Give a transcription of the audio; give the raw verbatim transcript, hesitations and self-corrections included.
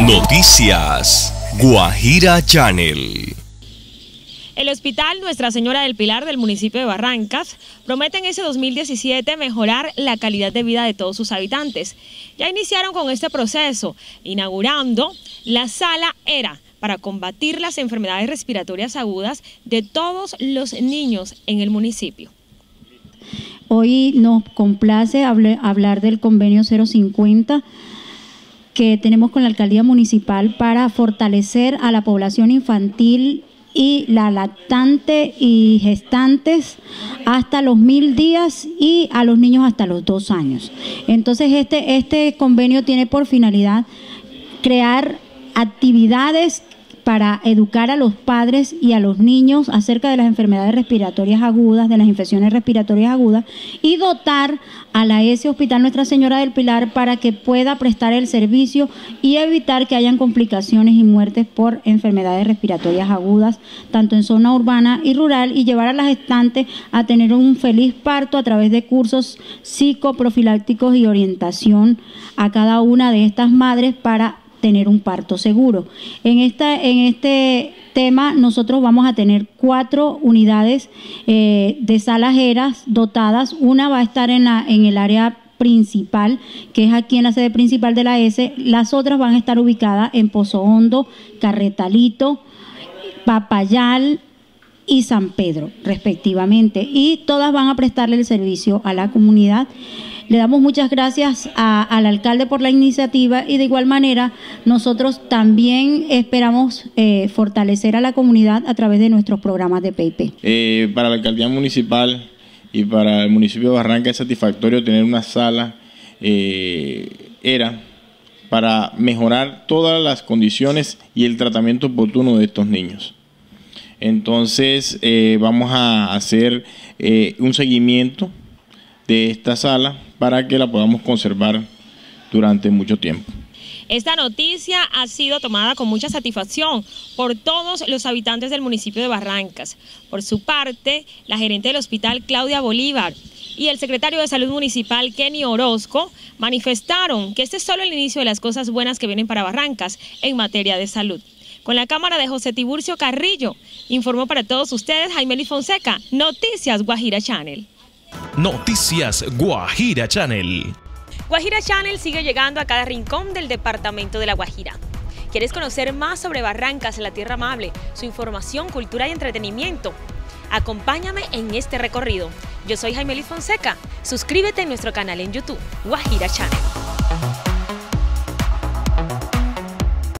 Noticias Guajira Channel. El Hospital Nuestra Señora del Pilar del municipio de Barrancas promete en ese dos mil diecisiete mejorar la calidad de vida de todos sus habitantes. Ya iniciaron con este proceso, inaugurando la Sala ERA para combatir las enfermedades respiratorias agudas de todos los niños en el municipio. Hoy nos complace hablar del convenio cero cincuenta que tenemos con la alcaldía municipal para fortalecer a la población infantil y la lactante y gestantes hasta los mil días y a los niños hasta los dos años. Entonces este, este convenio tiene por finalidad crear actividades para educar a los padres y a los niños acerca de las enfermedades respiratorias agudas, de las infecciones respiratorias agudas, y dotar a la E S Hospital Nuestra Señora del Pilar para que pueda prestar el servicio y evitar que hayan complicaciones y muertes por enfermedades respiratorias agudas, tanto en zona urbana y rural, y llevar a las gestantes a tener un feliz parto a través de cursos psicoprofilácticos y orientación a cada una de estas madres para tener un parto seguro. En, esta, en este tema nosotros vamos a tener cuatro unidades eh, de salas ERAs dotadas. Una va a estar en, la, en el área principal, que es aquí en la sede principal de la E S. Las otras van a estar ubicadas en Pozo Hondo, Carretalito, Papayal y San Pedro, respectivamente. Y todas van a prestarle el servicio a la comunidad. Le damos muchas gracias a, al alcalde por la iniciativa, y de igual manera nosotros también esperamos eh, fortalecer a la comunidad a través de nuestros programas de P I P. Eh, para la alcaldía municipal y para el municipio de Barranca es satisfactorio tener una sala eh, ERA para mejorar todas las condiciones y el tratamiento oportuno de estos niños. Entonces eh, vamos a hacer eh, un seguimiento de esta sala para que la podamos conservar durante mucho tiempo. Esta noticia ha sido tomada con mucha satisfacción por todos los habitantes del municipio de Barrancas. Por su parte, la gerente del hospital, Claudia Bolívar, y el secretario de Salud Municipal, Kenny Orozco, manifestaron que este es solo el inicio de las cosas buenas que vienen para Barrancas en materia de salud. Con la cámara de José Tiburcio Carrillo, informó para todos ustedes Jaime Fonseca, Noticias Guajira Channel. Noticias Guajira Channel. Guajira Channel sigue llegando a cada rincón del departamento de La Guajira. ¿Quieres conocer más sobre Barrancas, la tierra amable, su información, cultura y entretenimiento? Acompáñame en este recorrido. Yo soy Jaime Fonseca. Suscríbete en nuestro canal en YouTube, Guajira Channel.